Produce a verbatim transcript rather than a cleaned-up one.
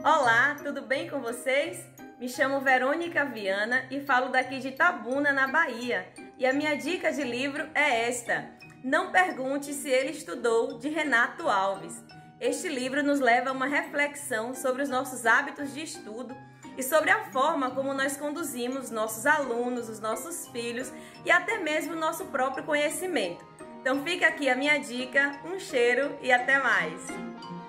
Olá, tudo bem com vocês? Me chamo Verônica Viana e falo daqui de Itabuna, na Bahia. E a minha dica de livro é esta: Não Pergunte Se Ele Estudou, de Renato Alves. Este livro nos leva a uma reflexão sobre os nossos hábitos de estudo e sobre a forma como nós conduzimos nossos alunos, os nossos filhos e até mesmo o nosso próprio conhecimento. Então fica aqui a minha dica, um cheiro e até mais!